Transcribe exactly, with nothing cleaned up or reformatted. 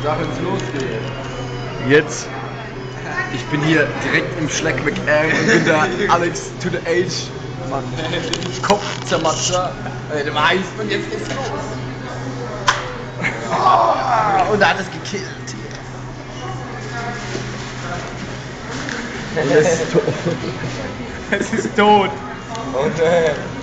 Sag, wenn's losgeht. Jetzt. Ich bin hier direkt im Schleck McAir und bin der Alex to the Age. Mann. Kopfzermatscher. Äh, dem heißt, und jetzt geht's los. Oh, und er hat es gekillt. Und es ist tot. Es ist tot. Und äh,